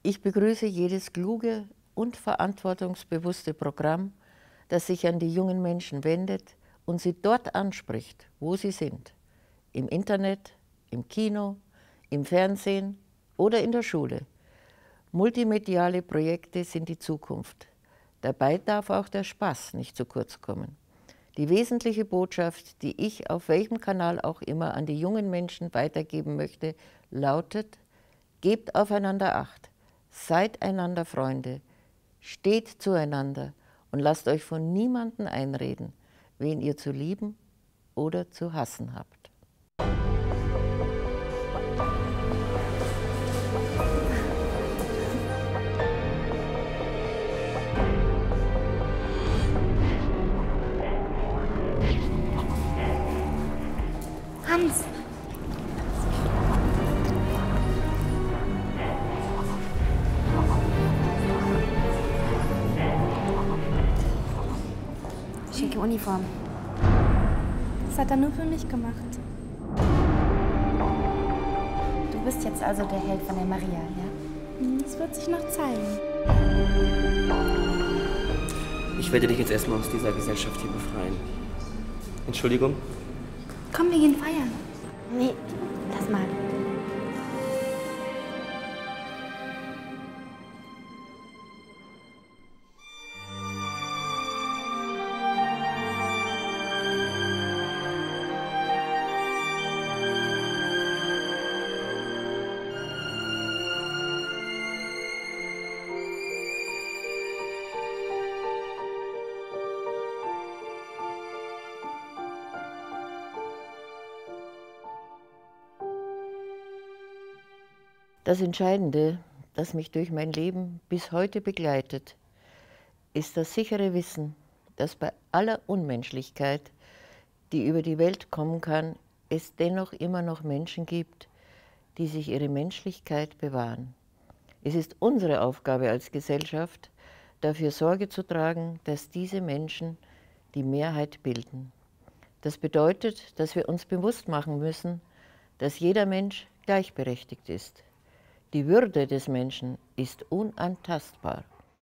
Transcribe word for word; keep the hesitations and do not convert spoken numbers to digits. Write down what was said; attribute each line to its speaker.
Speaker 1: Ich begrüße jedes kluge und verantwortungsbewusste Programm, das sich an die jungen Menschen wendet und sie dort anspricht, wo sie sind. Im Internet, im Kino, im Fernsehen oder in der Schule. Multimediale Projekte sind die Zukunft. Dabei darf auch der Spaß nicht zu kurz kommen. Die wesentliche Botschaft, die ich auf welchem Kanal auch immer an die jungen Menschen weitergeben möchte, lautet: Gebt aufeinander Acht, seid einander Freunde, steht zueinander und lasst euch von niemandem einreden, wen ihr zu lieben oder zu hassen habt.
Speaker 2: Hans! Schicke Uniform.
Speaker 3: Das hat er nur für mich gemacht.
Speaker 2: Du bist jetzt also der Held von der Maria, ja?
Speaker 3: Das wird sich noch zeigen.
Speaker 4: Ich werde dich jetzt erstmal aus dieser Gesellschaft hier befreien. Entschuldigung?
Speaker 3: Komm, wir gehen feiern.
Speaker 2: Nee, lass mal.
Speaker 1: Das Entscheidende, das mich durch mein Leben bis heute begleitet, ist das sichere Wissen, dass bei aller Unmenschlichkeit, die über die Welt kommen kann, es dennoch immer noch Menschen gibt, die sich ihre Menschlichkeit bewahren. Es ist unsere Aufgabe als Gesellschaft, dafür Sorge zu tragen, dass diese Menschen die Mehrheit bilden. Das bedeutet, dass wir uns bewusst machen müssen, dass jeder Mensch gleichberechtigt ist. Die Würde des Menschen ist unantastbar.